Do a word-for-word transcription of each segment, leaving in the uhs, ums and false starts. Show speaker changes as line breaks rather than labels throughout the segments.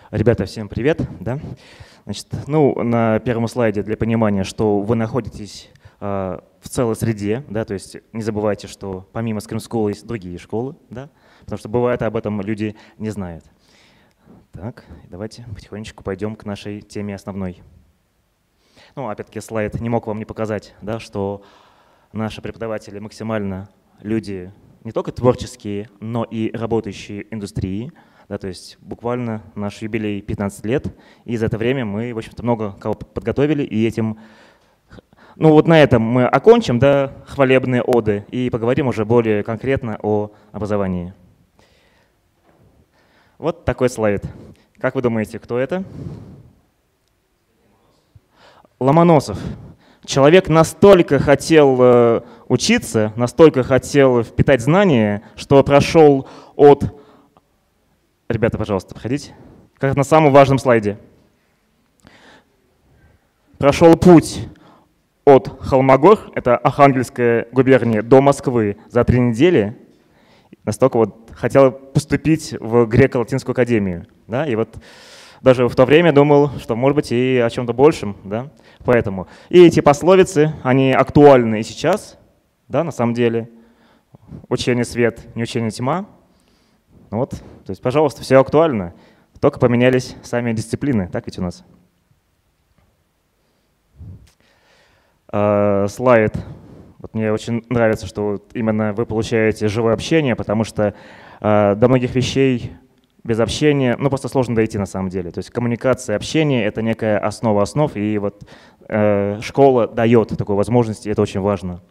Ребята, всем привет. Да? Значит, ну, на первом слайде для понимания, что вы находитесь э, в целой среде, да, то есть не забывайте, что помимо Scream School есть другие школы, да, потому что бывает об этом люди не знают. Так, давайте потихонечку пойдем к нашей теме основной. Ну, опять-таки слайд не мог вам не показать, да, что наши преподаватели максимально люди не только творческие, но и работающие в индустрии. Да, то есть буквально наш юбилей пятнадцать лет, и за это время мы, в общем-то, много кого подготовили, и этим, ну вот на этом мы окончим, да, хвалебные оды, и поговорим уже более конкретно о образовании. Вот такой слайд. Как вы думаете, кто это? Ломоносов. Человек настолько хотел э, учиться, настолько хотел впитать знания, что прошел от... Ребята, пожалуйста, проходите. Как на самом важном слайде. Прошел путь от Холмогор, это Архангельская губерния, до Москвы за три недели. Настолько вот хотел поступить в греко-латинскую академию. Да? И вот даже в то время думал, что может быть и о чем-то большем. Да? Поэтому. И эти пословицы, они актуальны и сейчас, да, на самом деле. Учение свет, не учение тьма. Вот, то есть, пожалуйста, все актуально, только поменялись сами дисциплины, так ведь у нас. Э, слайд. Вот мне очень нравится, что вот именно вы получаете живое общение, потому что э, до многих вещей без общения, ну, просто сложно дойти на самом деле. То есть коммуникация, общение — это некая основа основ, и вот э, школа дает такую возможность, и это очень важно.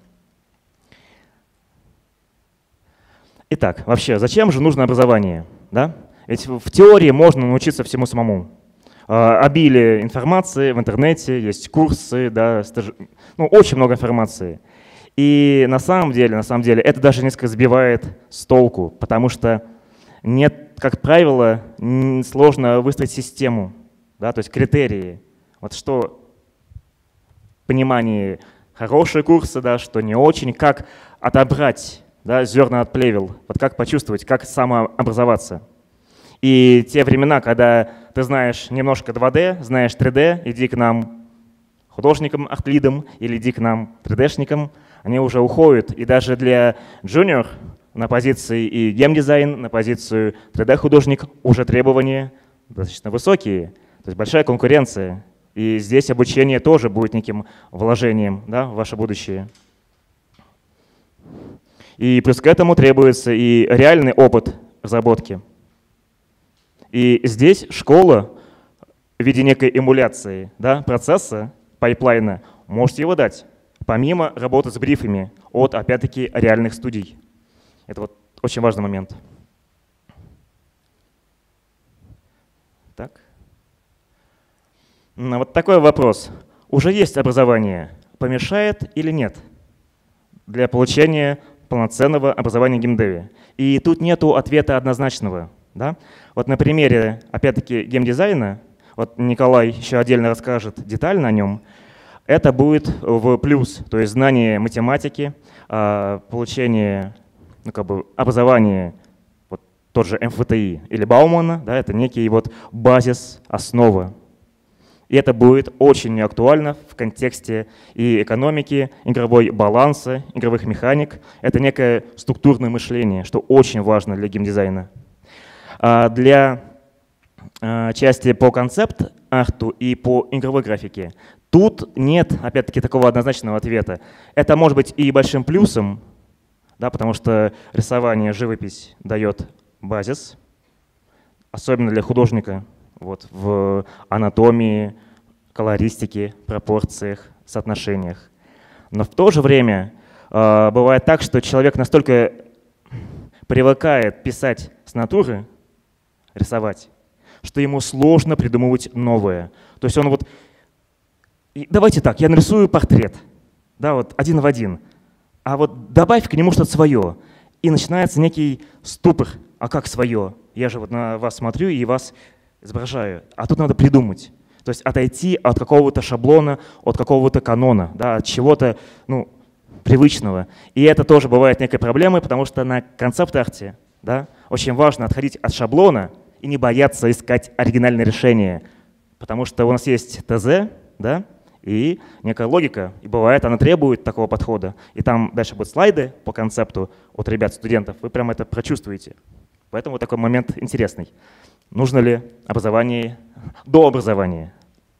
Итак, вообще, зачем же нужно образование? Да? Ведь в теории можно научиться всему самому. Обилие информации в интернете, есть курсы, да, стаж... ну, очень много информации. И на самом деле, на самом деле, это даже несколько сбивает с толку, потому что нет, как правило, сложно выстроить систему, да, то есть критерии. Вот что в понимании хорошие курсы, да, что не очень, как отобрать, да, зерна от плевел, вот как почувствовать, как самообразоваться. И те времена, когда ты знаешь немножко два дэ, знаешь три дэ, иди к нам художникам, артлидам или иди к нам три дэшникам, они уже уходят. И даже для джуниор на позиции и геймдизайн, на позицию три дэ-художник уже требования достаточно высокие, то есть большая конкуренция. И здесь обучение тоже будет неким вложением, да, в ваше будущее. И плюс к этому требуется и реальный опыт разработки. И здесь школа в виде некой эмуляции, да, процесса, пайплайна, можете его дать, помимо работы с брифами от, опять-таки, реальных студий. Это вот очень важный момент. Так. Вот такой вопрос. Уже есть образование, помешает или нет для получения полноценного образования в геймдеве? И тут нету ответа однозначного. Да? Вот на примере, опять-таки, геймдизайна, вот Николай еще отдельно расскажет детально о нем, это будет в плюс, то есть знание математики, получение, ну, как бы образования, вот тот же эм эф тэ и или Баумана, да, это некий вот базис, основа. И это будет очень актуально в контексте и экономики, игровой баланса, игровых механик. Это некое структурное мышление, что очень важно для геймдизайна. А для а, части по концепт-арту и по игровой графике тут нет, опять-таки, такого однозначного ответа. Это может быть и большим плюсом, да, потому что рисование, живопись дает базис, особенно для художника. Вот, в анатомии, колористике, пропорциях, соотношениях. Но в то же время э, бывает так, что человек настолько привыкает писать с натуры, рисовать, что ему сложно придумывать новое. То есть он вот, давайте так, я нарисую портрет, да, вот один в один, а вот добавь к нему что-то свое, и начинается некий ступор. А как свое? Я же вот на вас смотрю и вас изображаю, а тут надо придумать. То есть отойти от какого-то шаблона, от какого-то канона, да, от чего-то, ну, привычного. И это тоже бывает некой проблемой, потому что на концепт-арте, да, очень важно отходить от шаблона и не бояться искать оригинальные решения. Потому что у нас есть ТЗ, да, и некая логика, и бывает, она требует такого подхода. И там дальше будут слайды по концепту от ребят, студентов, вы прямо это прочувствуете. Поэтому вот такой момент интересный. Нужно ли образование до образования?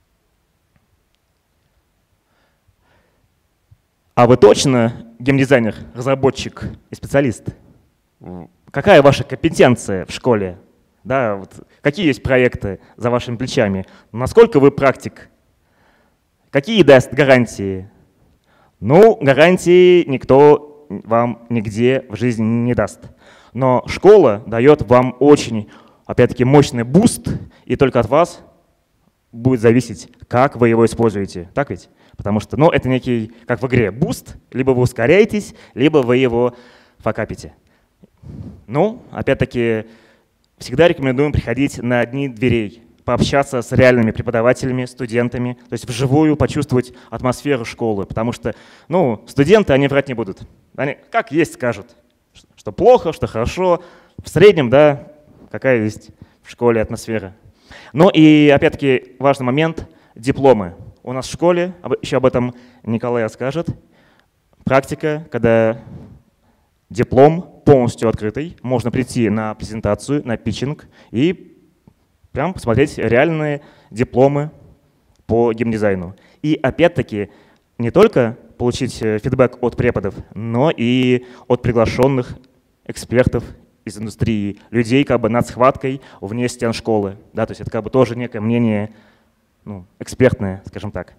А вы точно геймдизайнер, разработчик и специалист? Какая ваша компетенция в школе? Да, вот какие есть проекты за вашими плечами? Насколько вы практик? Какие даст гарантии? Ну, гарантии никто вам нигде в жизни не даст. Но школа дает вам очень, опять-таки, мощный буст, и только от вас будет зависеть, как вы его используете. Так ведь? Потому что, ну, это некий, как в игре, буст, либо вы ускоряетесь, либо вы его факапите. Ну, опять-таки, всегда рекомендуем приходить на дни дверей, пообщаться с реальными преподавателями, студентами, то есть вживую почувствовать атмосферу школы, потому что, ну, студенты, они врать не будут. Они как есть скажут, что плохо, что хорошо, в среднем, да, какая есть в школе атмосфера. Ну и, опять-таки, важный момент – дипломы. У нас в школе, еще об этом Николай расскажет, практика, когда диплом полностью открытый, можно прийти на презентацию, на питчинг и прям посмотреть реальные дипломы по геймдизайну. И опять-таки не только получить фидбэк от преподов, но и от приглашенных экспертов из индустрии, людей как бы над схваткой вне стен школы. Да, то есть это как бы тоже некое мнение, ну, экспертное, скажем так.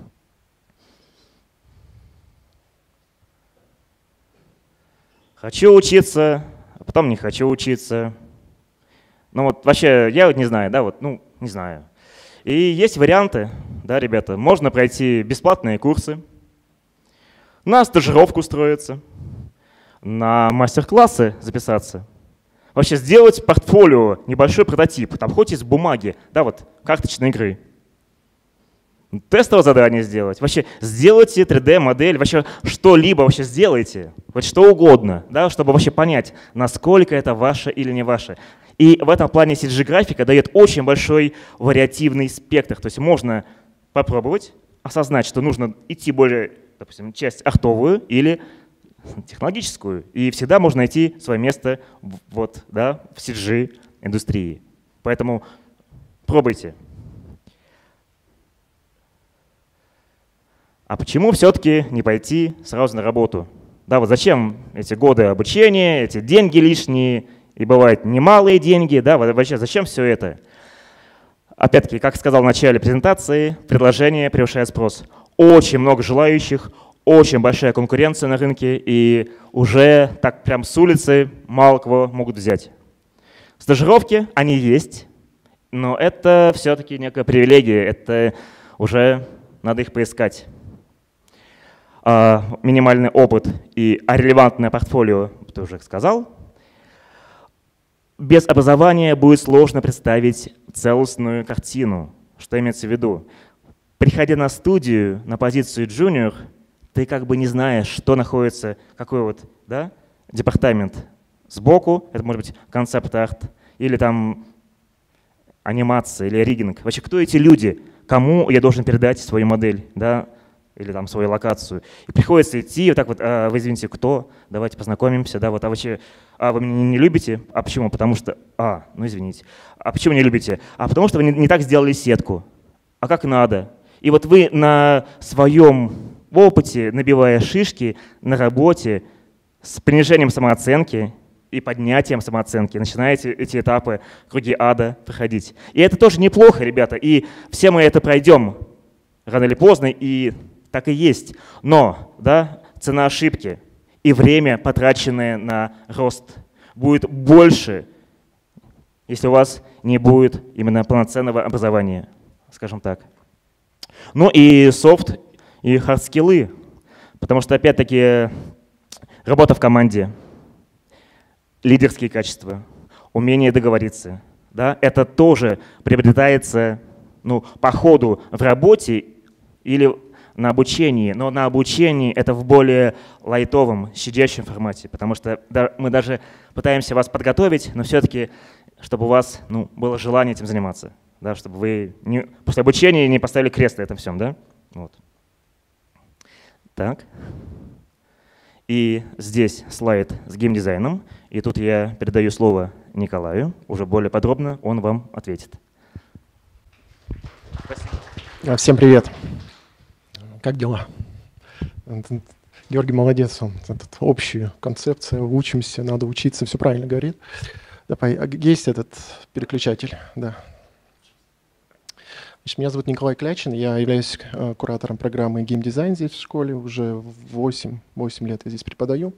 Хочу учиться, а потом не хочу учиться. Ну вот вообще, я вот не знаю, да, вот, ну, не знаю. И есть варианты, да, ребята, можно пройти бесплатные курсы, на стажировку устроиться, на мастер-классы записаться, вообще сделать портфолио, небольшой прототип, там хоть из бумаги, да, вот, карточной игры. Тестовое задание сделать, вообще сделайте три дэ модель, вообще что-либо вообще сделайте, хоть что угодно, да, чтобы вообще понять, насколько это ваше или не ваше. И в этом плане си джи-графика дает очень большой вариативный спектр, то есть можно попробовать осознать, что нужно идти более, допустим, часть артовую или технологическую, и всегда можно найти свое место вот, да, в си джи-индустрии. Поэтому пробуйте. А почему все-таки не пойти сразу на работу? Да, вот зачем эти годы обучения, эти деньги лишние, и бывают немалые деньги, да, вообще зачем все это? Опять-таки, как сказал в начале презентации, предложение превышает спрос. Очень много желающих, очень большая конкуренция на рынке, и уже так прям с улицы мало кого могут взять. Стажировки, они есть, но это все-таки некая привилегия, это уже надо их поискать. А, минимальный опыт и а релевантное портфолио, ты уже сказал. Без образования будет сложно представить целостную картину. Что имеется в виду? Приходя на студию, на позицию junior, ты как бы не знаешь, что находится, какой вот, да, департамент сбоку, это может быть концепт-арт, или там анимация, или риггинг. Вообще, кто эти люди? Кому я должен передать свою модель, да, или там свою локацию. И приходится идти, вот так вот, а, вы извините, кто? Давайте познакомимся, да, вот, а вообще, а вы меня не любите? А почему? Потому что, а, ну извините. А почему не любите? А потому что вы не, не так сделали сетку. А как надо? И вот вы на своем опыте, набивая шишки на работе, с принижением самооценки и поднятием самооценки, начинаете эти этапы, круги ада проходить. И это тоже неплохо, ребята, и все мы это пройдем рано или поздно, и так и есть. Но, да, цена ошибки и время, потраченное на рост, будет больше, если у вас не будет именно полноценного образования, скажем так. Ну и софт, и хард-скиллы, потому что, опять-таки, работа в команде, лидерские качества, умение договориться, да, это тоже приобретается, ну, по ходу в работе или на обучении, но на обучении это в более лайтовом, щадящем формате, потому что мы даже пытаемся вас подготовить, но все-таки чтобы у вас ну, было желание этим заниматься, да, чтобы вы не, после обучения не поставили крест на этом всем. Да? Вот. Так. И здесь слайд с геймдизайном. И тут я передаю слово Николаю. Уже более подробно он вам ответит.
Спасибо. Всем привет. Как дела? Георгий молодец, он этот, общую концепцию, учимся, надо учиться, все правильно говорит. Давай, есть этот переключатель, да. Значит, меня зовут Николай Клячин, я являюсь куратором программы геймдизайн здесь в школе, уже восемь лет я здесь преподаю.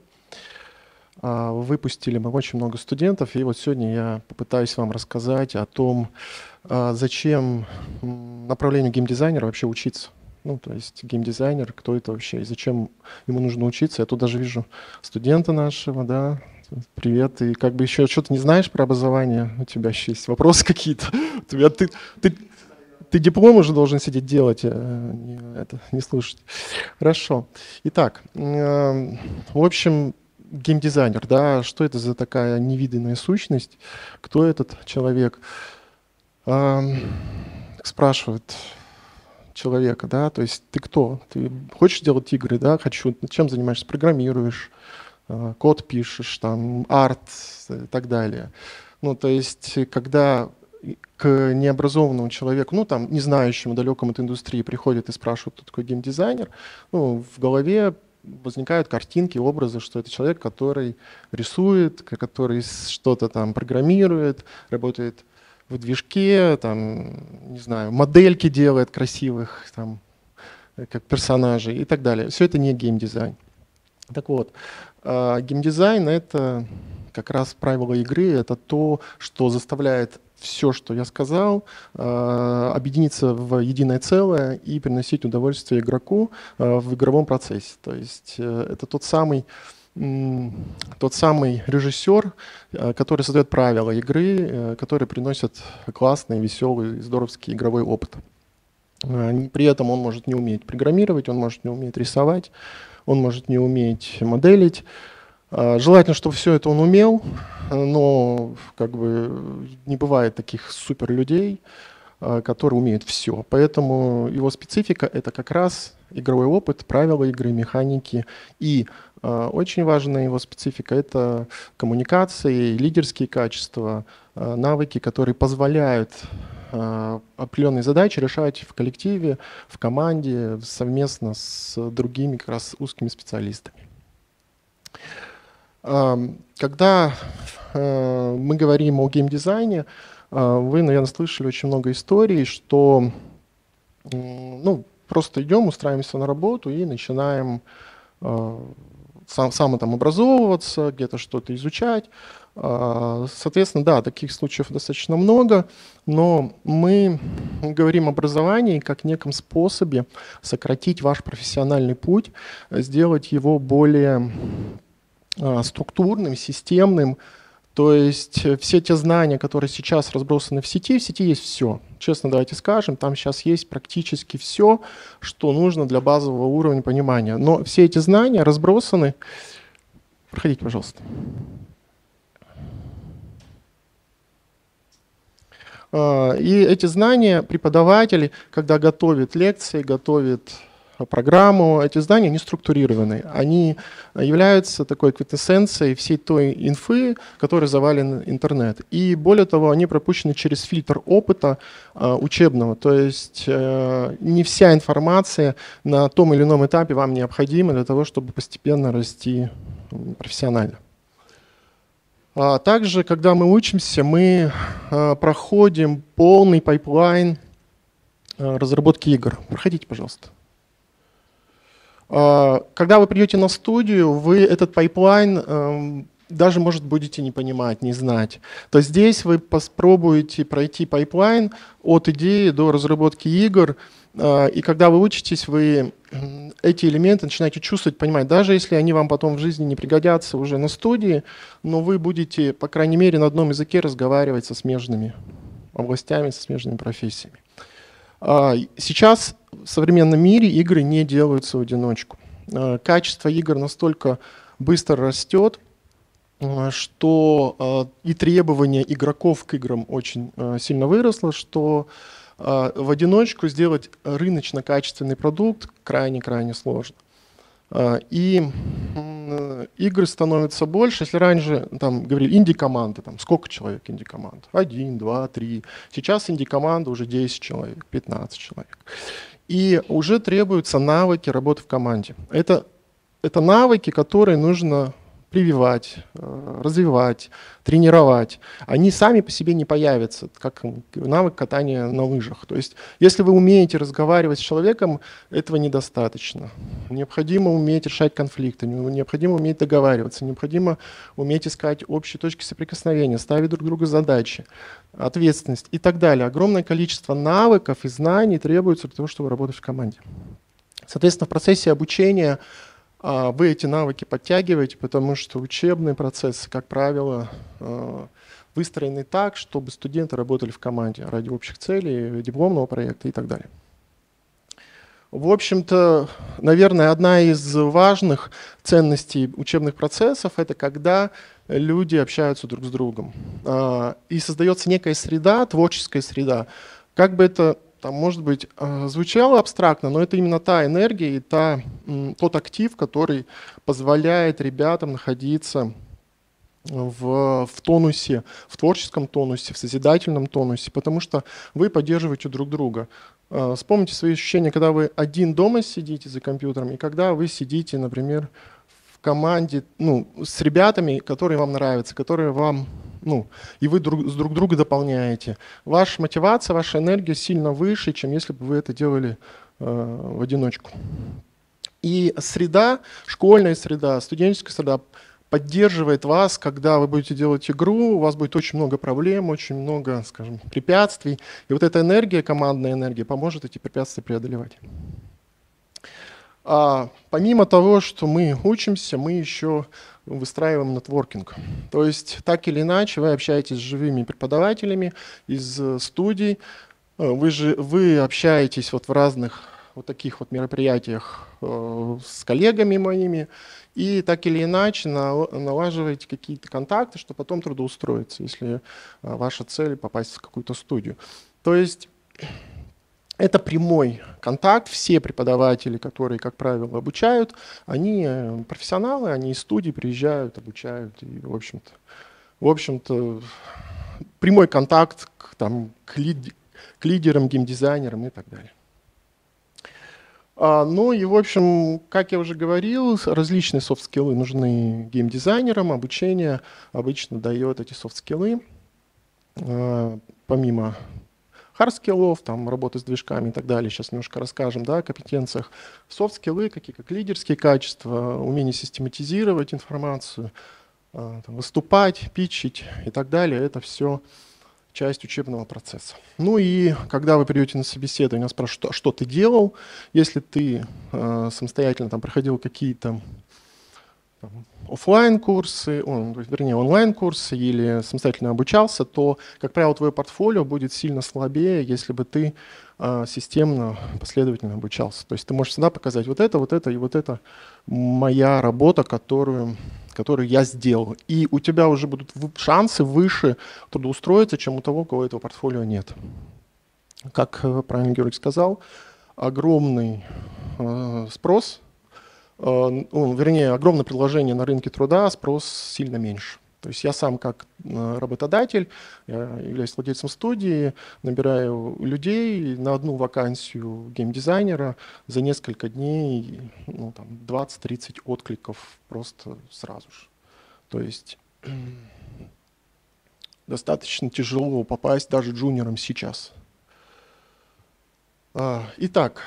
Выпустили мы очень много студентов, и вот сегодня я попытаюсь вам рассказать о том, зачем направлению геймдизайнера вообще учиться. Ну, то есть геймдизайнер, кто это вообще, и зачем ему нужно учиться. Я тут даже вижу студента нашего, да, привет, и как бы еще что-то не знаешь про образование, у тебя еще есть вопросы какие-то, у тебя ты, ты, ты диплом уже должен сидеть делать, не, это, не слушать. Хорошо. Итак, э, в общем, геймдизайнер, да, что это за такая невиданная сущность, кто этот человек? Э, спрашивают человека, да, то есть ты кто? Ты хочешь делать игры, да, хочу, чем занимаешься? Программируешь, э, код пишешь, там, арт и так далее. Ну, то есть, когда к необразованному человеку, ну, там, не знающему, далекому от индустрии, приходят и спрашивают, кто такой геймдизайнер, ну, в голове возникают картинки, образы, что это человек, который рисует, который что-то там программирует, работает в движке, там, не знаю, модельки делает красивых, там, как персонажей и так далее. Все это не геймдизайн. Так вот, геймдизайн — это как раз правило игры, это то, что заставляет все, что я сказал, объединиться в единое целое и приносить удовольствие игроку в игровом процессе. То есть это тот самый тот самый режиссер, который создает правила игры, которые приносят классный, веселый, здоровский игровой опыт. При этом он может не уметь программировать, он может не уметь рисовать, он может не уметь моделить. Желательно, чтобы все это он умел, но как бы не бывает таких суперлюдей, которые умеют все. Поэтому его специфика — это как раз игровой опыт, правила игры, механики. И э, очень важная его специфика — это коммуникации, лидерские качества, э, навыки, которые позволяют э, определенные задачи решать в коллективе, в команде, совместно с другими как раз узкими специалистами. Э, когда э, мы говорим о геймдизайне, вы, наверное, слышали очень много историй, что ну, просто идем, устраиваемся на работу и начинаем э, сам, сам там образовываться, где-то что-то изучать. Э, соответственно, да, таких случаев достаточно много, но мы говорим об образовании как неком способе сократить ваш профессиональный путь, сделать его более э, структурным, системным. То есть все те знания, которые сейчас разбросаны в сети, в сети есть все. Честно, давайте скажем, там сейчас есть практически все, что нужно для базового уровня понимания. Но все эти знания разбросаны. Проходите, пожалуйста. И эти знания преподаватели, когда готовят лекции, готовят программу, эти знания не структурированы. Они являются такой квинтэссенцией всей той инфы, которой завален интернет. И более того, они пропущены через фильтр опыта э, учебного. То есть э, не вся информация на том или ином этапе вам необходима для того, чтобы постепенно расти профессионально. А также, когда мы учимся, мы э, проходим полный пайплайн э, разработки игр. Проходите, пожалуйста. Когда вы придете на студию, вы этот пайплайн э, даже, может, будете не понимать, не знать. То здесь вы попробуете пройти пайплайн от идеи до разработки игр, э, и когда вы учитесь, вы эти элементы начинаете чувствовать, понимать, даже если они вам потом в жизни не пригодятся уже на студии, но вы будете, по крайней мере, на одном языке разговаривать со смежными областями, со смежными профессиями. Сейчас в современном мире игры не делаются в одиночку. Качество игр настолько быстро растет, что и требования игроков к играм очень сильно выросло, что в одиночку сделать рыночно качественный продукт крайне-крайне сложно. И игры становятся больше. Если раньше там говорили инди-команды, там сколько человек инди-команд? Один, два, три. Сейчас инди-команда уже десять человек, пятнадцать человек. И уже требуются навыки работы в команде. Это, это навыки, которые нужно прививать, развивать, тренировать. Они сами по себе не появятся, как навык катания на лыжах. То есть, если вы умеете разговаривать с человеком, этого недостаточно. Необходимо уметь решать конфликты, необходимо уметь договариваться, необходимо уметь искать общие точки соприкосновения, ставить друг другу задачи, ответственность и так далее. Огромное количество навыков и знаний требуется для того, чтобы работать в команде. Соответственно, в процессе обучения вы эти навыки подтягиваете, потому что учебные процессы, как правило, выстроены так, чтобы студенты работали в команде ради общих целей, дипломного проекта и так далее. В общем-то, наверное, одна из важных ценностей учебных процессов – это когда люди общаются друг с другом. И создается некая среда, творческая среда. Как бы это там, может быть, звучало абстрактно, но это именно та энергия и та, тот актив, который позволяет ребятам находиться в, в тонусе, в творческом тонусе, в созидательном тонусе, потому что вы поддерживаете друг друга. Вспомните свои ощущения, когда вы один дома сидите за компьютером, и когда вы сидите, например, в команде, ну, с ребятами, которые вам нравятся, которые вам... Ну, и вы друг, с друг друга дополняете. Ваша мотивация, ваша энергия сильно выше, чем если бы вы это делали э, в одиночку. И среда, школьная среда, студенческая среда поддерживает вас, когда вы будете делать игру, у вас будет очень много проблем, очень много, скажем, препятствий. И вот эта энергия, командная энергия, поможет эти препятствия преодолевать. А помимо того, что мы учимся, мы еще выстраиваем нетворкинг. То есть так или иначе вы общаетесь с живыми преподавателями из студий, вы, же, вы общаетесь вот в разных вот таких вот мероприятиях э, с коллегами моими, и так или иначе налаживаете какие-то контакты, чтобы потом трудоустроиться, если ваша цель попасть в какую-то студию. То есть это прямой контакт. Все преподаватели, которые, как правило, обучают, они профессионалы, они из студий приезжают, обучают. И, в общем-то, в общем-то, прямой контакт к, там, к, лид, к лидерам, геймдизайнерам и так далее. А, ну и, в общем, как я уже говорил, различные софт-скиллы нужны геймдизайнерам. Обучение обычно дает эти софт-скиллы. А, помимо хард-скиллов, там, работы с движками и так далее, сейчас немножко расскажем, да, о компетенциях. Софт-скиллы, какие как лидерские качества, умение систематизировать информацию, там, выступать, питчить и так далее, это все часть учебного процесса. Ну и когда вы придете на собеседование, вас спрашивают, что, что ты делал, если ты э, самостоятельно там, проходил какие-то офлайн-курсы, он, вернее, онлайн-курсы или самостоятельно обучался, то, как правило, твое портфолио будет сильно слабее, если бы ты э, системно, последовательно обучался. То есть ты можешь всегда показать вот это, вот это и вот это моя работа, которую, которую я сделал. И у тебя уже будут шансы выше трудоустроиться, чем у того, у кого этого портфолио нет. Как правильно Георгий сказал, огромный э, спрос, Ну, вернее, огромное предложение на рынке труда, спрос сильно меньше. То есть я сам как работодатель, я являюсь владельцем студии, набираю людей на одну вакансию геймдизайнера за несколько дней, ну, там, двадцать-тридцать откликов просто сразу же. То есть достаточно тяжело попасть даже джуниорам сейчас. Итак,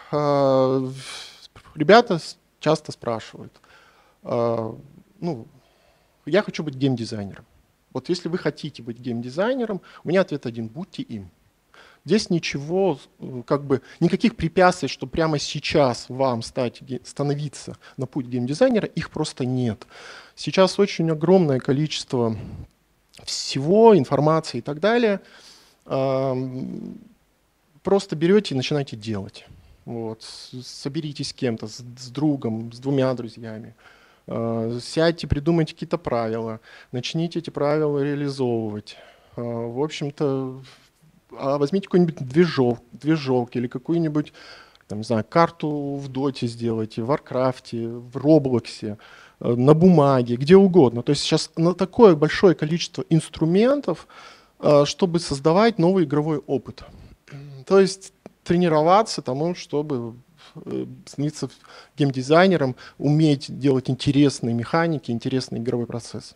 ребята часто спрашивают, э, ну, я хочу быть геймдизайнером. Вот если вы хотите быть геймдизайнером, у меня ответ один, будьте им. Здесь ничего, как бы, никаких препятствий, что прямо сейчас вам стать, становиться на путь геймдизайнера, их просто нет. Сейчас очень огромное количество всего, информации и так далее. Э, просто берете и начинаете делать. Вот. Соберитесь с кем-то, с, с другом, с двумя друзьями. Сядьте, придумайте какие-то правила, начните эти правила реализовывать. В общем-то, возьмите какой-нибудь движок, движок или какую-нибудь, там, не знаю, карту в доте сделайте, в Варкрафте, в Роблоксе, на бумаге, где угодно. То есть сейчас на такое большое количество инструментов, чтобы создавать новый игровой опыт. То есть тренироваться тому, чтобы становиться геймдизайнером, уметь делать интересные механики, интересный игровой процесс.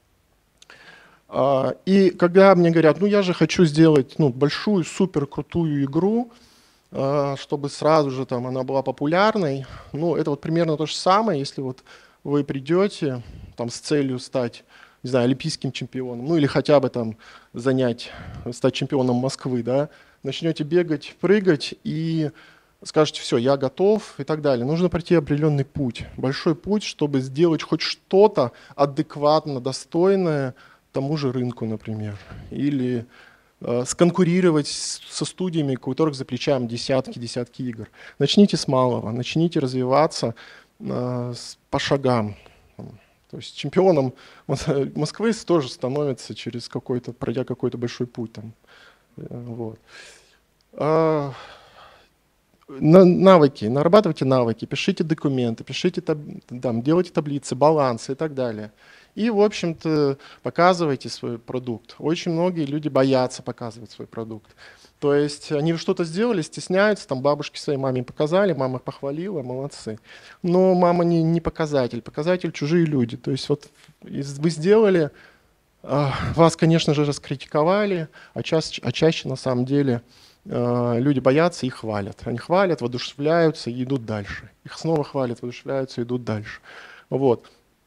И когда мне говорят, ну я же хочу сделать ну, большую, супер крутую игру, чтобы сразу же там она была популярной, ну это вот примерно то же самое, если вот вы придете там, с целью стать, не знаю, олимпийским чемпионом, ну или хотя бы там занять, стать чемпионом Москвы, да, начнете бегать, прыгать и скажете, все, я готов и так далее. Нужно пройти определенный путь, большой путь, чтобы сделать хоть что-то адекватно, достойное тому же рынку, например, или э, сконкурировать с, со студиями, у которых за плечами десятки-десятки игр. Начните с малого, начните развиваться э, с, по шагам. То есть чемпионом Москвы тоже становится через какой-то, пройдя какой-то большой путь. Там. Вот. А, на, навыки, нарабатывайте навыки, пишите документы, пишите, таб, там, делайте таблицы, балансы и так далее. И, в общем-то, показывайте свой продукт. Очень многие люди боятся показывать свой продукт. То есть они что-то сделали, стесняются, там бабушки своей маме показали, мама похвалила, молодцы. Но мама не, не показатель, показатель чужие люди. То есть вот вы сделали, вас, конечно же, раскритиковали, а чаще, а чаще на самом деле люди боятся и хвалят. Они хвалят, воодушевляются и идут дальше. Их снова хвалят, воодушевляются и идут дальше. Вот.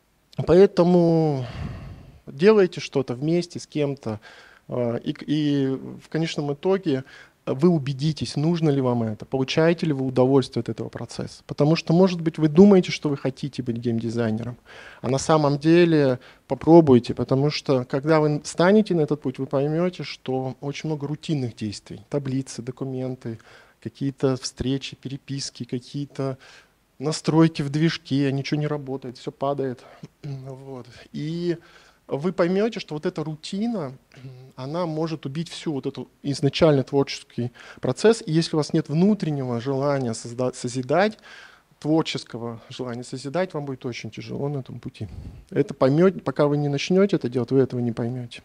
Поэтому делайте что-то вместе с кем-то. И, и в конечном итоге вы убедитесь, нужно ли вам это, получаете ли вы удовольствие от этого процесса. Потому что, может быть, вы думаете, что вы хотите быть геймдизайнером, а на самом деле попробуйте, потому что, когда вы станете на этот путь, вы поймете, что очень много рутинных действий, таблицы, документы, какие-то встречи, переписки, какие-то настройки в движке, ничего не работает, все падает. Вот. И вы поймете, что вот эта рутина, она может убить всю вот эту изначально творческий процесс. И если у вас нет внутреннего желания создать, созидать, творческого желания созидать, вам будет очень тяжело на этом пути. Это поймете, пока вы не начнете это делать, вы этого не поймете.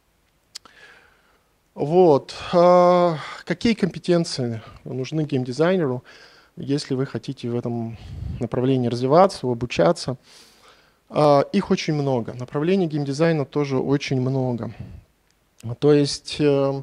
Вот. А какие компетенции нужны геймдизайнеру, если вы хотите в этом направлении развиваться, обучаться? Их очень много. Направлений геймдизайна тоже очень много. То есть и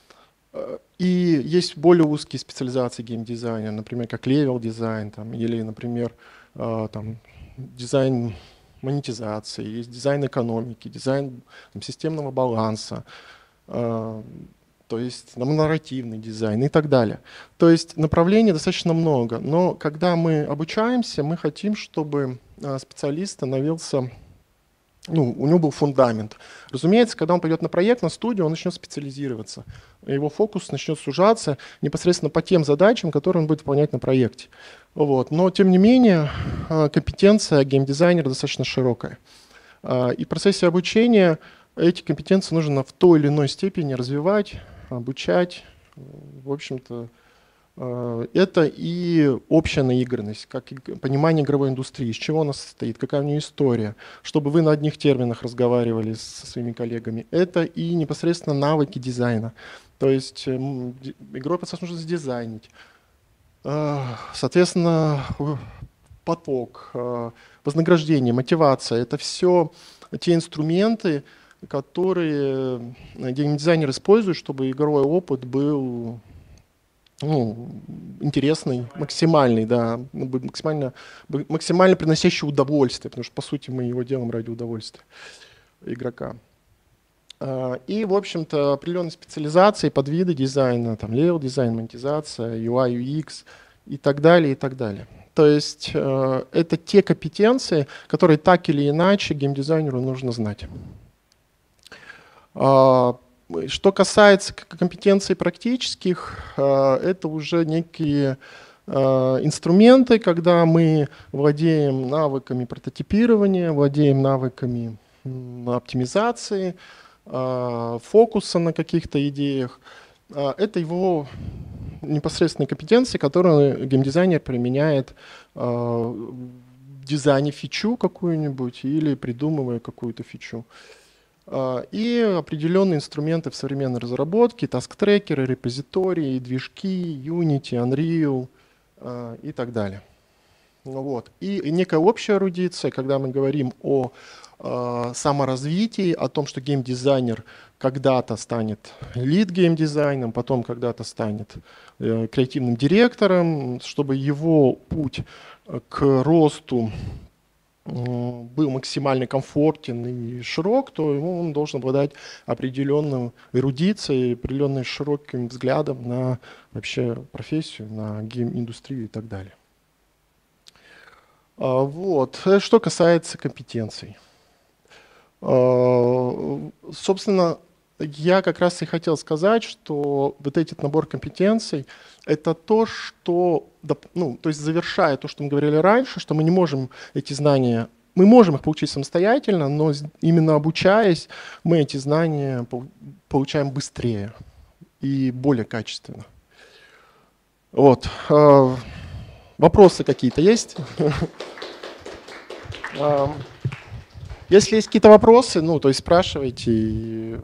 есть более узкие специализации геймдизайна, например, как левел-дизайн, там, или, например, там, дизайн монетизации, есть дизайн экономики, дизайн там, системного баланса, то есть там, нарративный дизайн и так далее. То есть направлений достаточно много, но когда мы обучаемся, мы хотим, чтобы специалист становился, ну, у него был фундамент. Разумеется, когда он пойдет на проект, на студию, он начнет специализироваться. Его фокус начнет сужаться непосредственно по тем задачам, которые он будет выполнять на проекте. Вот. Но, тем не менее, компетенция геймдизайнера достаточно широкая. И в процессе обучения эти компетенции нужно в той или иной степени развивать, обучать. В общем-то, это и общая наигранность, как и понимание игровой индустрии, из чего она состоит, какая у нее история, чтобы вы на одних терминах разговаривали со своими коллегами. Это и непосредственно навыки дизайна. То есть игровой процесс нужно задизайнить. Соответственно, поток, вознаграждение, мотивация – это все те инструменты, которые геймдизайнер использует, чтобы игровой опыт был ну, интересный, максимальный, да, максимально, максимально приносящий удовольствие, потому что, по сути, мы его делаем ради удовольствия игрока. И, в общем-то, определенные специализации, подвиды дизайна, там, level дизайн, монетизация, ю ай, ю экс и так далее, и так далее. То есть это те компетенции, которые так или иначе геймдизайнеру нужно знать. Что касается компетенций практических, это уже некие инструменты, когда мы владеем навыками прототипирования, владеем навыками оптимизации, фокуса на каких-то идеях. Это его непосредственные компетенции, которые геймдизайнер применяет в дизайне фичу какую-нибудь или придумывая какую-то фичу. И определенные инструменты в современной разработке, таск-трекеры, репозитории, движки, Unity, Unreal и так далее. Вот. И некая общая эрудиция, когда мы говорим о саморазвитии, о том, что геймдизайнер когда-то станет лид-геймдизайном, потом когда-то станет креативным директором, чтобы его путь к росту был максимально комфортен и широк, то он должен обладать определенной эрудицией, определенным широким взглядом на вообще профессию, на гейм-индустрию и так далее. Вот. Что касается компетенций. Собственно, я как раз и хотел сказать, что вот этот набор компетенций — это то, что, ну, то есть завершая то, что мы говорили раньше, что мы не можем эти знания, мы можем их получить самостоятельно, но именно обучаясь, мы эти знания получаем быстрее и более качественно. Вот. Вопросы какие-то есть? Если есть какие-то вопросы, ну, то есть спрашивайте.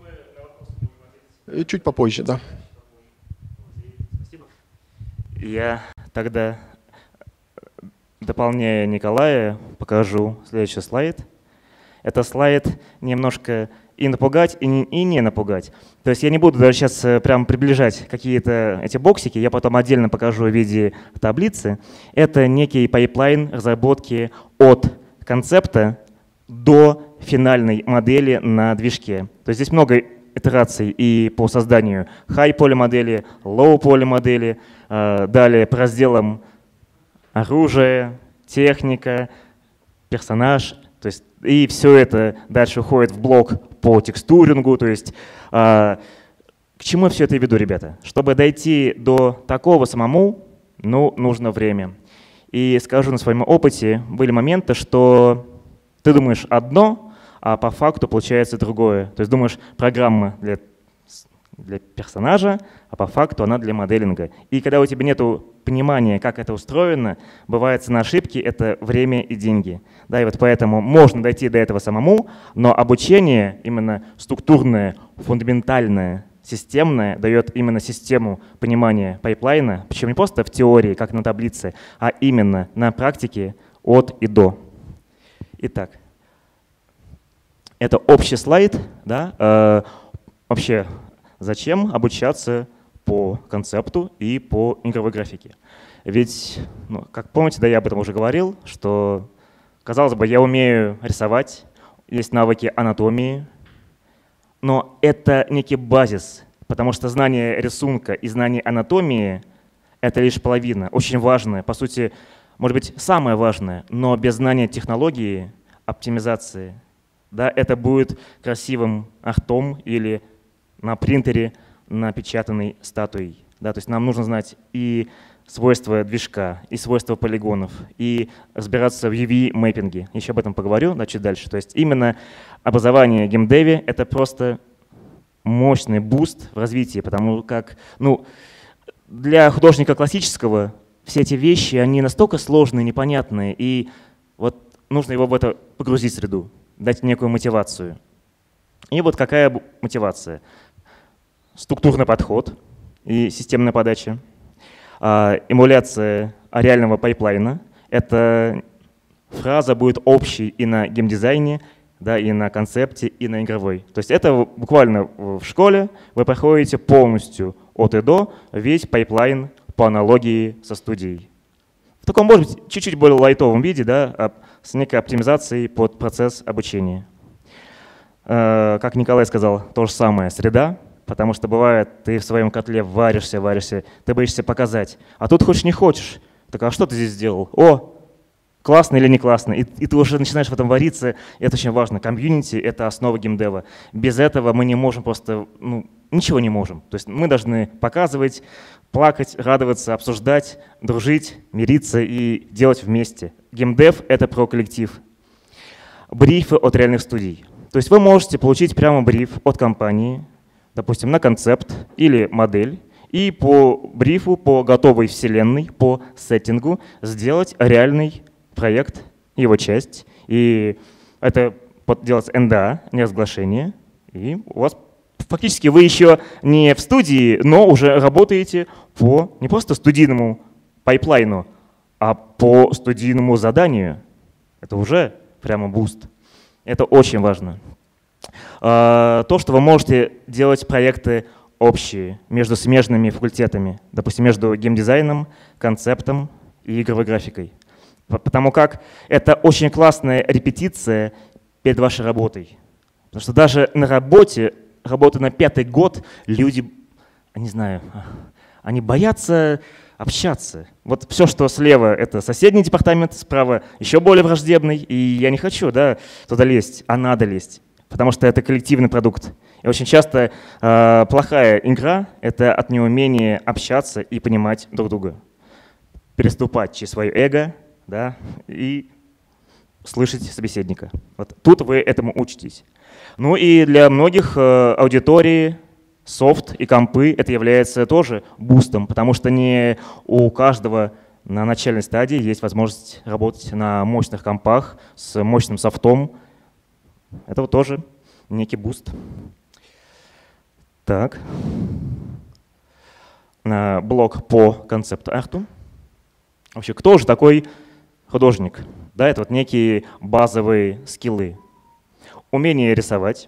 И чуть попозже, да.
Спасибо. Я тогда, дополняя Николая, покажу следующий слайд. Это слайд немножко и напугать, и не, и не напугать. То есть я не буду даже сейчас прям приближать какие-то эти боксики, я потом отдельно покажу в виде таблицы. Это некий пайплайн разработки от концепта до финальной модели на движке. То есть здесь много итераций и по созданию high-poly модели, low-poly модели, далее по разделам оружие, техника, персонаж. То есть, и все это дальше уходит в блок по текстурингу. То есть, к чему я все это веду, ребята? Чтобы дойти до такого самому, ну, нужно время. И скажу на своем опыте, были моменты, что ты думаешь одно, а по факту получается другое. То есть думаешь, программа для, для персонажа, а по факту она для моделинга. И когда у тебя нет понимания, как это устроено, бывает цена ошибки — это время и деньги. Да, и вот поэтому можно дойти до этого самому, но обучение именно структурное, фундаментальное, системное дает именно систему понимания пайплайна, причем не просто в теории, как на таблице, а именно на практике от и до. Итак. Это общий слайд, да, э, вообще зачем обучаться по концепту и по игровой графике. Ведь, ну, как помните, да, я об этом уже говорил, что, казалось бы, я умею рисовать, есть навыки анатомии, но это некий базис, потому что знание рисунка и знание анатомии — это лишь половина, очень важное, по сути, может быть, самое важное, но без знания технологии, оптимизации, да, это будет красивым артом или на принтере напечатанной статуей. Да, то есть нам нужно знать и свойства движка, и свойства полигонов, и разбираться в ю ви-мэппинге. Еще об этом поговорю, да, чуть дальше. То есть именно образование в геймдеве — это просто мощный буст в развитии, потому как, ну, для художника классического все эти вещи, они настолько сложные, непонятные, и вот нужно его в это погрузить в среду, дать некую мотивацию. И вот какая мотивация? Структурный подход и системная подача, эмуляция реального пайплайна. Эта фраза будет общей и на геймдизайне, да, и на концепте, и на игровой. То есть это буквально в школе вы проходите полностью от и до весь пайплайн по аналогии со студией. В таком, может быть, чуть-чуть более лайтовом виде, да, с некой оптимизацией под процесс обучения. Как Николай сказал, то же самое среда, потому что бывает, ты в своем котле варишься, варишься, ты боишься показать, а тут хочешь не хочешь. Так а что ты здесь сделал? О, классно или не классно, и, и ты уже начинаешь в этом вариться, и это очень важно. Комьюнити — это основа геймдева. Без этого мы не можем просто, ну, ничего не можем. То есть мы должны показывать, плакать, радоваться, обсуждать, дружить, мириться и делать вместе. Геймдев — это про коллектив. Брифы от реальных студий. То есть вы можете получить прямо бриф от компании, допустим, на концепт или модель, и по брифу, по готовой вселенной, по сеттингу сделать реальный проект, его часть. И это делается эн дэ а, неразглашение. И у вас фактически вы еще не в студии, но уже работаете по не просто студийному пайплайну, а по студийному заданию. Это уже прямо буст. Это очень важно. То, что вы можете делать проекты общие между смежными факультетами, допустим, между геймдизайном, концептом и игровой графикой. Потому как это очень классная репетиция перед вашей работой. Потому что даже на работе, работая на пятый год, люди, не знаю, они боятся общаться. Вот все, что слева, это соседний департамент, справа еще более враждебный, и я не хочу, да, туда лезть, а надо лезть, потому что это коллективный продукт. И очень часто э, плохая игра — это от неумения общаться и понимать друг друга, переступать через свое эго, да, и слышать собеседника. Вот тут вы этому учитесь. Ну и для многих э, аудитории софт и компы это является тоже бустом, потому что не у каждого на начальной стадии есть возможность работать на мощных компах с мощным софтом. Это вот тоже некий буст. Так. Блок по концепт-арту. Вообще, кто же такой художник? Да, это вот некие базовые скиллы. Умение рисовать,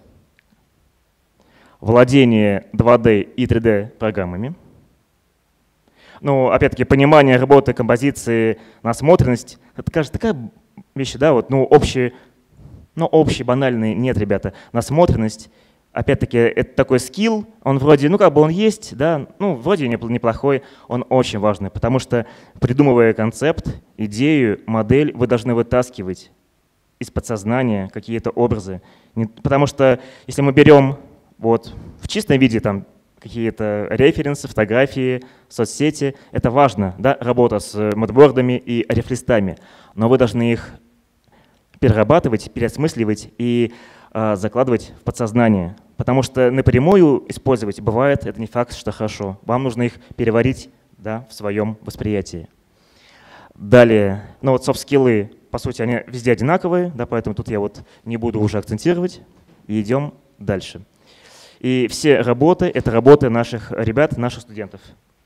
владение два дэ и три дэ программами. Ну, опять-таки, понимание работы, композиции, насмотренность. Это, кажется, такая вещь, да, вот, ну, общие, ну, общий, банальный. Нет, ребята, насмотренность. Опять-таки, это такой скилл, он вроде, ну как бы он есть, да, ну вроде неплохой, он очень важный, потому что придумывая концепт, идею, модель, вы должны вытаскивать из подсознания какие-то образы. Потому что если мы берем вот в чистом виде там какие-то референсы, фотографии, соцсети, это важно, да, работа с модбордами и рефлистами, но вы должны их перерабатывать, переосмысливать и э, закладывать в подсознание. Потому что напрямую использовать бывает, это не факт, что хорошо. Вам нужно их переварить, да, в своем восприятии. Далее, ну вот софт-скиллы, по сути, они везде одинаковые, да, поэтому тут я вот не буду уже акцентировать. И идем дальше. И все работы — это работы наших ребят, наших студентов.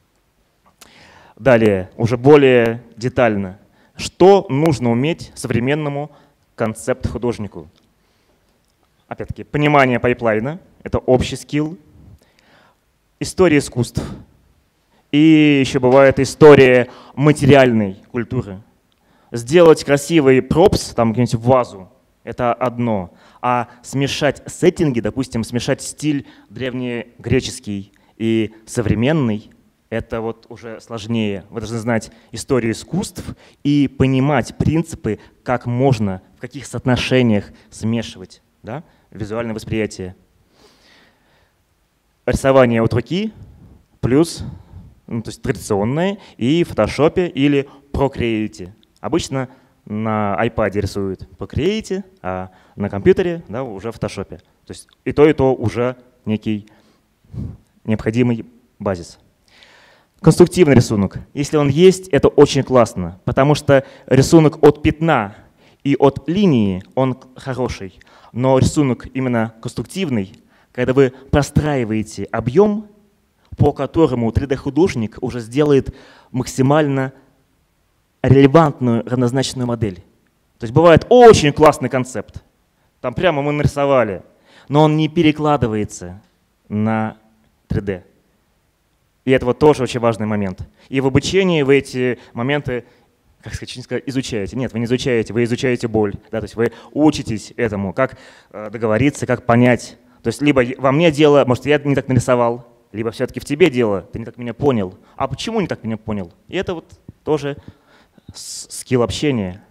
Далее, уже более детально. Что нужно уметь современному концепт-художнику? Опять-таки, понимание пайплайна — это общий скилл. История искусств. И еще бывает история материальной культуры. Сделать красивый пропс, там где-нибудь вазу — это одно. А смешать сеттинги, допустим, смешать стиль древнегреческий и современный — это вот уже сложнее. Вы должны знать историю искусств и понимать принципы, как можно, в каких соотношениях смешивать, да, визуальное восприятие. Рисование от руки плюс, ну, то есть традиционное, и в фотошопе или Procreate. Обычно на iPad рисуют Procreate, а на компьютере, да, уже в фотошопе. То есть и то, и то уже некий необходимый базис. Конструктивный рисунок. Если он есть, это очень классно, потому что рисунок от пятна и от линии, он хороший. Но рисунок именно конструктивный, когда вы простраиваете объем, по которому три дэ-художник уже сделает максимально релевантную равнозначную модель. То есть бывает очень классный концепт, там прямо мы нарисовали, но он не перекладывается на три дэ. И это вот тоже очень важный момент. И в обучении вы эти моменты, как сказать, изучаете. Нет, вы не изучаете, вы изучаете боль. Да, то есть вы учитесь этому, как договориться, как понять. То есть либо во мне дело, может, я не так нарисовал, либо все-таки в тебе дело, ты не так меня понял. А почему не так меня понял? И это вот тоже скилл общения.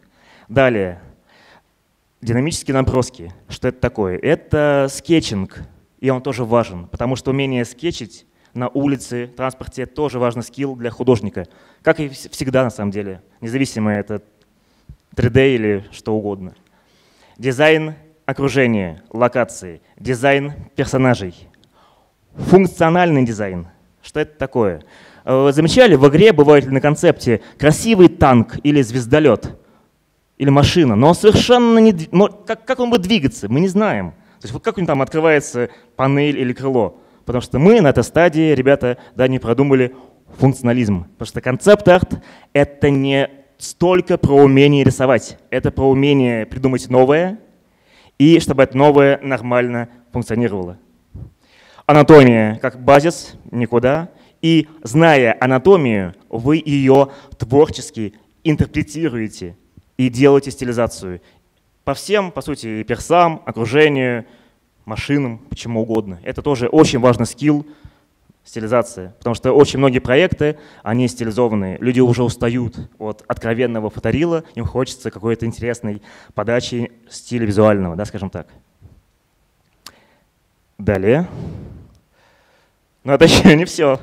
Далее. Динамические наброски. Что это такое? Это скетчинг, и он тоже важен, потому что умение скетчить на улице, транспорте тоже важный скилл для художника, как и всегда на самом деле, независимо это три дэ или что угодно. Дизайн окружения, локации, дизайн персонажей, функциональный дизайн. Что это такое? Вы замечали, в игре бывает ли на концепте красивый танк или звездолет, или машина, но совершенно не... Как, как он будет двигаться, мы не знаем. То есть как у него там открывается панель или крыло. Потому что мы на этой стадии, ребята, да, не продумали функционализм. Потому что концепт-арт — это не столько про умение рисовать, это про умение придумать новое, и чтобы это новое нормально функционировало. Анатомия как базис, никуда. И зная анатомию, вы ее творчески интерпретируете и делаете стилизацию. По всем, по сути, персам, окружению, машинам, почему угодно. Это тоже очень важный скилл, стилизация. Потому что очень многие проекты, они стилизованные. Люди уже устают от откровенного фоторила, им хочется какой-то интересной подачи стиля визуального, да, скажем так. Далее. Но это еще не все.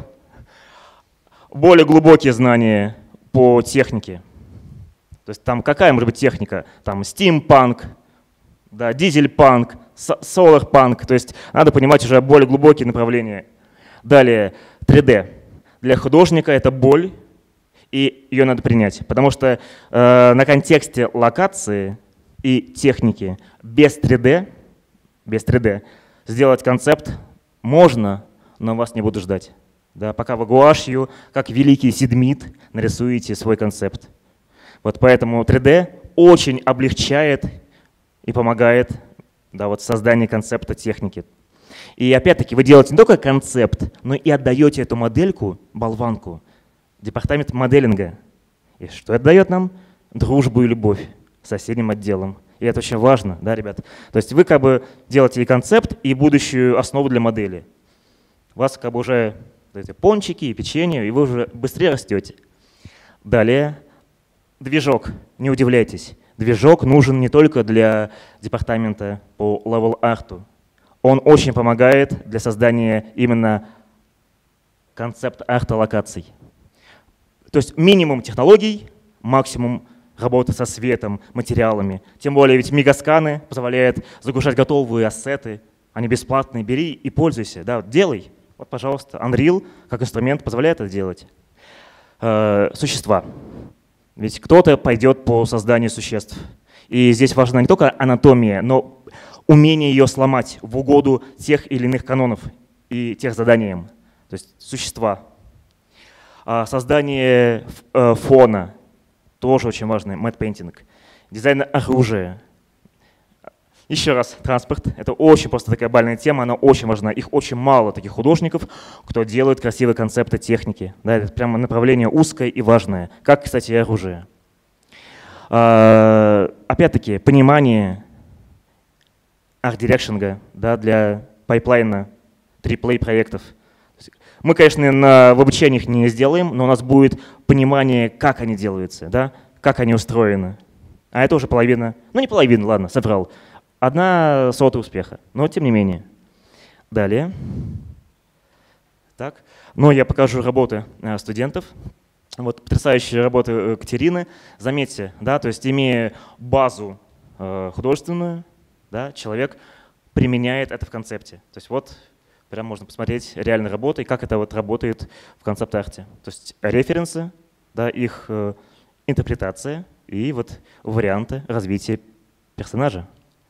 Более глубокие знания по технике. То есть там какая может быть техника? Там стимпанк, да, дизель-панк, солар-панк. То есть надо понимать уже более глубокие направления. Далее три дэ. Для художника это боль, и ее надо принять. Потому что э, на контексте локации и техники без три дэ, без три дэ сделать концепт можно, но вас не будут ждать. Да, пока вы гуашью, как великий Сидмит, нарисуете свой концепт. Вот поэтому три дэ очень облегчает и помогает, да, вот в создании концепта техники. И опять-таки вы делаете не только концепт, но и отдаете эту модельку, болванку, департамент моделинга. И что это дает нам? Дружбу и любовь с соседним отделом. И это очень важно, да, ребят? То есть вы как бы делаете и концепт, и будущую основу для модели. У вас как бы уже эти пончики и печенье, и вы уже быстрее растете. Далее. Движок, не удивляйтесь, движок нужен не только для департамента по левел-арту. Он очень помогает для создания именно концепт-арта локаций. То есть минимум технологий, максимум работы со светом, материалами. Тем более ведь мегасканы позволяют загружать готовые ассеты, они бесплатные, бери и пользуйся, да, делай. Вот, пожалуйста, Unreal как инструмент позволяет это делать. Э, существа. Ведь кто-то пойдет по созданию существ. И здесь важна не только анатомия, но умение ее сломать в угоду тех или иных канонов и тех заданиям. То есть существа. Создание фона тоже очень важно, мэтт-пейнтинг. Дизайн оружия. Еще раз, транспорт. Это очень просто такая бальная тема, она очень важна. Их очень мало, таких художников, кто делает красивые концепты техники. Да, это прямо направление узкое и важное, как, кстати, и оружие. А, опять-таки, понимание арт-дирекшинга, да, для пайплайна триплей проектов. Мы, конечно, на, в обучениях не сделаем, но у нас будет понимание, как они делаются, да, как они устроены. А это уже половина, ну не половина, ладно, соврал. Одна сотая успеха, но тем не менее. Далее. Так. Но я покажу работы студентов. Вот потрясающие работы Катерины. Заметьте, да, то есть имея базу художественную, да, человек применяет это в концепте. То есть вот прям можно посмотреть реальные работы и как это вот работает в концепт-арте. То есть референсы, да, их э, интерпретация и вот варианты развития персонажа.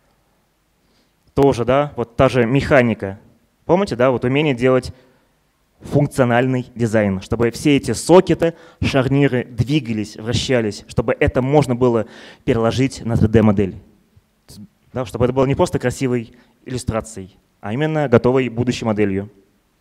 Тоже, да, вот та же механика. Помните, да, вот умение делать функциональный дизайн, чтобы все эти сокеты, шарниры двигались, вращались, чтобы это можно было переложить на три дэ-модель. Да, чтобы это было не просто красивой иллюстрацией, а именно готовой будущей моделью.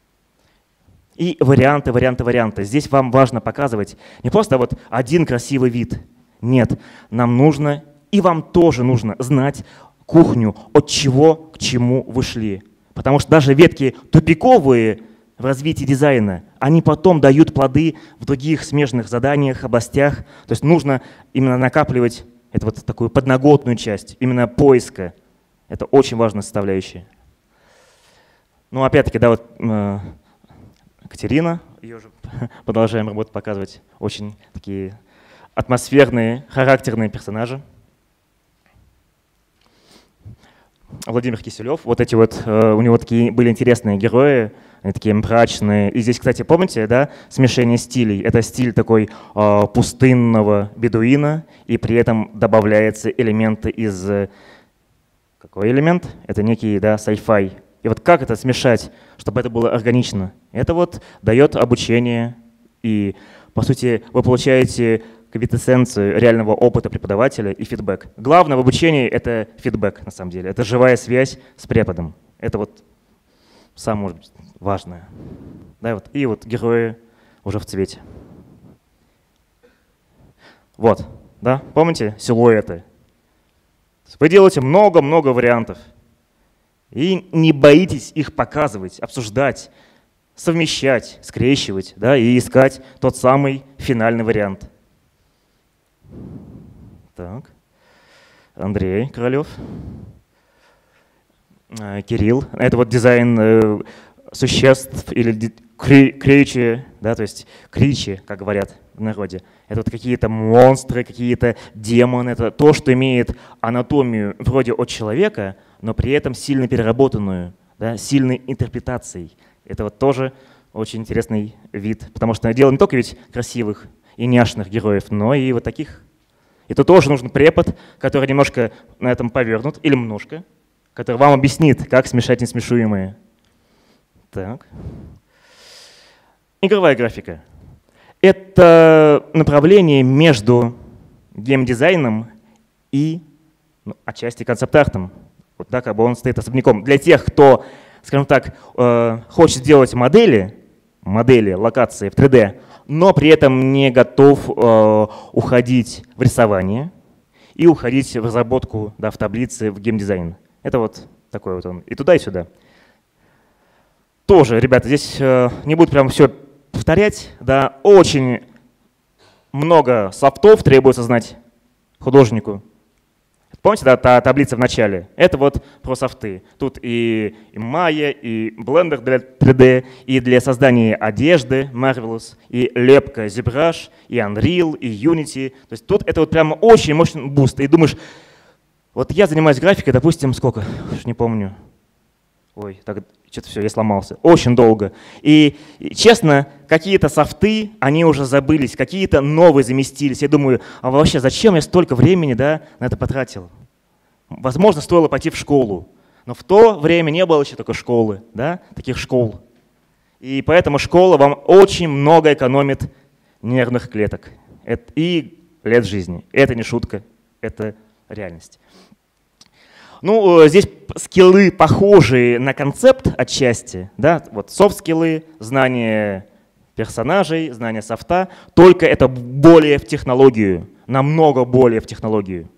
И варианты, варианты, варианты. Здесь вам важно показывать не просто вот один красивый вид. Нет, нам нужно, и вам тоже нужно знать кухню, от чего к чему вы шли. Потому что даже ветки тупиковые в развитии дизайна, они потом дают плоды в других смежных заданиях, областях. То есть нужно именно накапливать Это вот такую подноготную часть, именно поиска. Это очень важная составляющая. Ну, опять-таки, да, вот э, Катерина, ее же продолжаем работу показывать, очень такие атмосферные, характерные персонажи. Владимир Киселев, вот эти вот, э, у него такие были интересные герои, они такие мрачные. И здесь, кстати, помните, да, смешение стилей? Это стиль такой э, пустынного бедуина, и при этом добавляются элементы из… Какой элемент? Это некий, да, sci-fi. И вот как это смешать, чтобы это было органично? Это вот дает обучение, и, по сути, вы получаете квинтэссенцию реального опыта преподавателя и фидбэк. Главное в обучении — это фидбэк, на самом деле. Это живая связь с преподом. Это вот самое, может быть, важное. Да, вот. И вот герои уже в цвете. Вот, да, помните силуэты? Вы делаете много-много вариантов. И не боитесь их показывать, обсуждать, совмещать, скрещивать, да, и искать тот самый финальный вариант. Так. Андрей Королев. Кирилл. Это вот дизайн э, существ или кри, кричи, да, то есть кричи, как говорят в народе. Это вот какие-то монстры, какие-то демоны. Это то, что имеет анатомию вроде от человека, но при этом сильно переработанную, да, сильной интерпретацией. Это вот тоже очень интересный вид, потому что дело не только ведь красивых и няшных героев, но и вот таких. И тут тоже нужен препод, который немножко на этом повернут, или немножко, который вам объяснит, как смешать несмешуемые. Так. Игровая графика. Это направление между геймдизайном и, ну, отчасти концепт-артом. Вот так, как бы он стоит особняком. Для тех, кто, скажем так, э, хочет сделать модели, модели, локации в три дэ, но при этом не готов э, уходить в рисование и уходить в разработку, да, в таблицы, в геймдизайн. Это вот такой вот он. И туда, и сюда. Тоже, ребята, здесь э, не буду прям все повторять. Да, очень много софтов требуется знать художнику. Помните, да, та таблица в начале? Это вот про софты. Тут и, и Maya, и Blender для три дэ, и для создания одежды Marvelous, и лепка ZBrush, и Unreal, и Unity. То есть тут это вот прямо очень мощный буст. И думаешь, вот я занимаюсь графикой, допустим, сколько? Уж не помню. Ой, так что-то все, я сломался. Очень долго. И, и честно, какие-то софты, они уже забылись, какие-то новые заместились. Я думаю, а вообще зачем я столько времени, да, на это потратил? Возможно, стоило пойти в школу. Но в то время не было еще такой школы, да, таких школ. И поэтому школа вам очень много экономит нервных клеток и лет жизни. Это не шутка, это реальность. Ну, здесь скиллы похожие на концепт отчасти, да, вот софт-скиллы, знание персонажей, знание софта, только это более в технологию, намного более в технологию.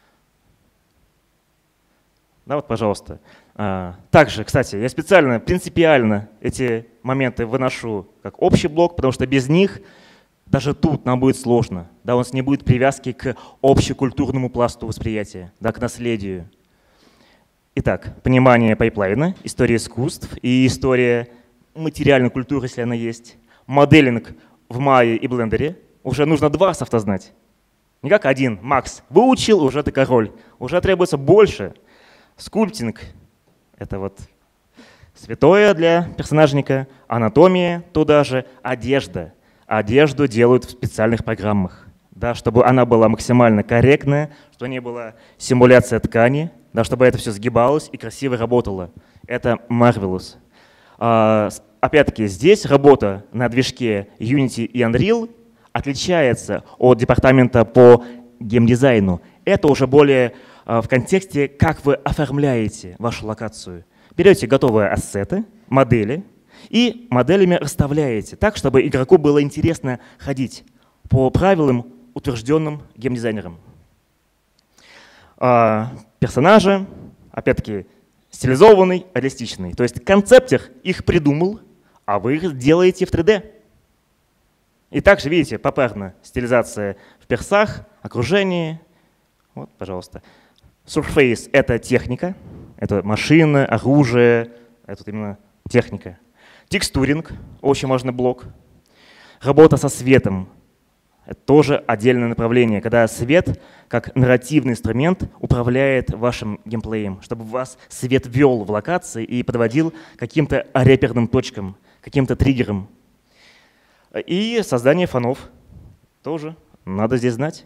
Да, вот, пожалуйста. Также, кстати, я специально, принципиально эти моменты выношу как общий блок, потому что без них даже тут нам будет сложно, да, у нас не будет привязки к общекультурному пласту восприятия, да, к наследию. Итак, понимание пайплайна, история искусств и история материальной культуры, если она есть. Моделинг в Maya и Blender. Уже нужно два софта знать. Не как один. Макс, выучил, уже ты король. Уже требуется больше. Скульптинг — это вот святое для персонажника. Анатомия туда же. Одежда. Одежду делают в специальных программах, да, чтобы она была максимально корректная, чтобы не была симуляция ткани, да, чтобы это все сгибалось и красиво работало. Это Marvelous. А, опять-таки, здесь работа на движке Unity и Unreal отличается от департамента по геймдизайну. Это уже более а, в контексте, как вы оформляете вашу локацию. Берете готовые ассеты, модели, и моделями расставляете так, чтобы игроку было интересно ходить по правилам, утвержденным геймдизайнером. А, персонажи, опять-таки, стилизованный, реалистичный. То есть концептер их придумал, а вы их делаете в три дэ. И также, видите, попарно стилизация в персах, окружении, Вот, пожалуйста. Surface — это техника, это машина, оружие, это именно техника. Текстуринг — очень важный блок. Работа со светом — это тоже отдельное направление, когда свет, как нарративный инструмент, управляет вашим геймплеем, чтобы вас свет вел в локации и подводил к каким-то реперным точкам, каким-то триггерам. И создание фонов тоже надо здесь знать.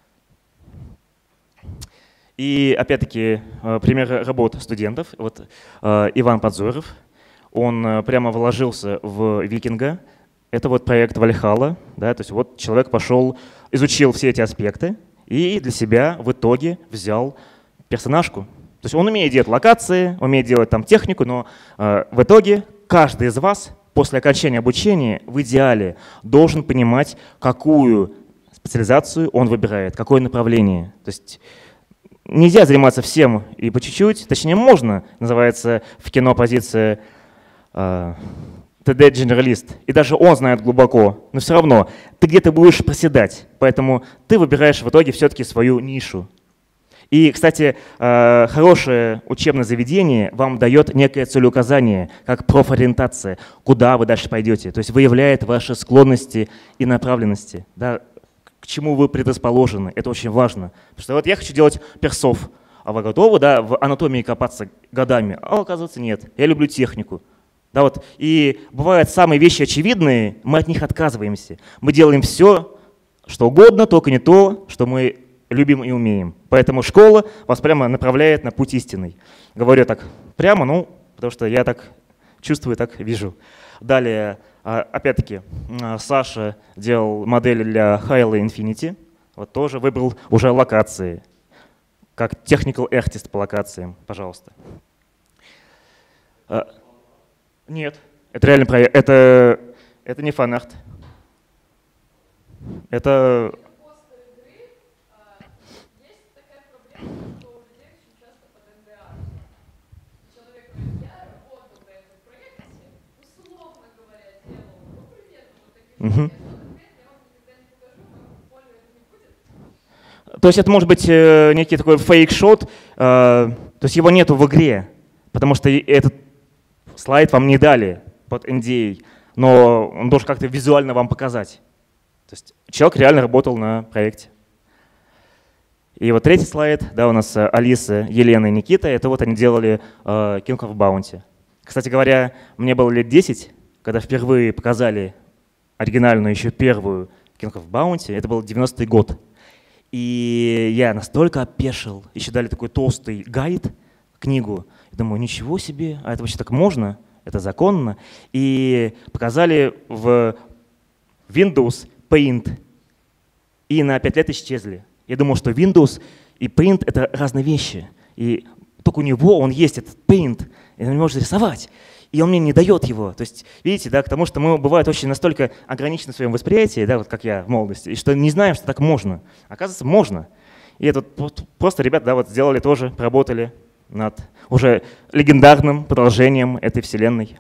И опять-таки пример работ студентов. Вот Иван Подзоров, он прямо вложился в Викинга. Это вот проект Вальхалла, да, то есть вот человек пошел, изучил все эти аспекты и для себя в итоге взял персонажку. То есть он умеет делать локации, умеет делать там технику, но э, в итоге каждый из вас после окончания обучения в идеале должен понимать, какую специализацию он выбирает, какое направление. То есть нельзя заниматься всем и по чуть-чуть, точнее можно, называется в кино позиция э, ти ди-генералист, и даже он знает глубоко, но все равно ты где-то будешь проседать, поэтому ты выбираешь в итоге все-таки свою нишу. И, кстати, хорошее учебное заведение вам дает некое целеуказание, как профориентация, куда вы дальше пойдете, то есть выявляет ваши склонности и направленности, да, к чему вы предрасположены, это очень важно. Потому что вот я хочу делать персов, а вы готовы, да, в анатомии копаться годами, а оказывается нет, я люблю технику. Да, вот. И бывают самые вещи очевидные, мы от них отказываемся. Мы делаем все, что угодно, только не то, что мы любим и умеем. Поэтому школа вас прямо направляет на путь истинный. Говорю так прямо, ну, потому что я так чувствую, так вижу. Далее, опять-таки, Саша делал модели для Halo Infinity. Вот тоже выбрал уже локации, как technical artist по локациям, пожалуйста. Нет, это реальный проект. Это, это не фан-арт. Это… Угу. То есть это может быть э, некий такой фейк-шот, э, то есть его нету в игре, потому что этот слайд вам не дали под эн ди эй, но он должен как-то визуально вам показать. То есть человек реально работал на проекте. И вот третий слайд, да, у нас Алиса, Елена и Никита, это вот они делали э, King of Bounty. Кстати говоря, мне было лет десять, когда впервые показали оригинальную, еще первую King of Bounty, это был девяностый год. И я настолько опешил, еще дали такой толстый гайд, книгу. Я думаю, ничего себе, а это вообще так можно? Это законно? И показали в Windows Paint, и на пять лет исчезли. Я думал, что Windows и Paint — это разные вещи. И только у него он есть этот Paint, и он не может рисовать. И он мне не дает его. То есть, видите, да, к тому, что мы, бывает, очень настолько ограничены в своем восприятии, да, вот как я в молодости, и что не знаем, что так можно. Оказывается, можно. И это просто ребята, да, вот сделали тоже, поработали над уже легендарным продолжением этой вселенной.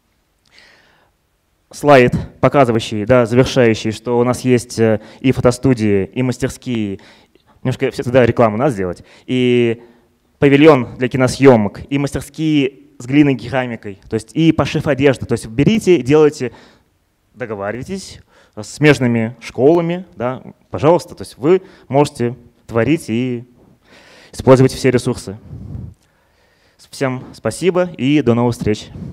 Слайд, показывающий, да, завершающий, что у нас есть и фотостудии, и мастерские. Немножко всегда рекламу надо сделать. И павильон для киносъемок, и мастерские с глиной и керамикой, то есть и пошив одежды. То есть берите, делайте, договаривайтесь с смежными школами, да, пожалуйста. То есть вы можете творить и использовать все ресурсы. Всем спасибо и до новых встреч.